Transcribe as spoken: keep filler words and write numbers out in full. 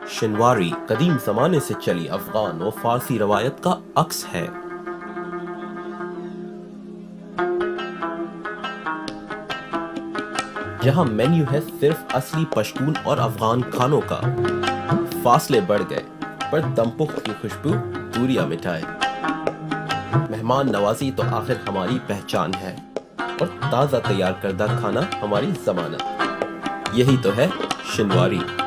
शिनवारी कदीम ज़माने से चली अफगान व फारसी रवायत का अक्स है। जहां मेन्यू है सिर्फ असली पश्तून और अफगान खानों का, फासले बढ़ गए पर दमपुख्त की खुशबू दूरियां मिटाए। मेहमान नवाजी तो आखिर हमारी पहचान है और ताज़ा तैयार करदा खाना हमारी जमानत। यही तो है शिनवारी।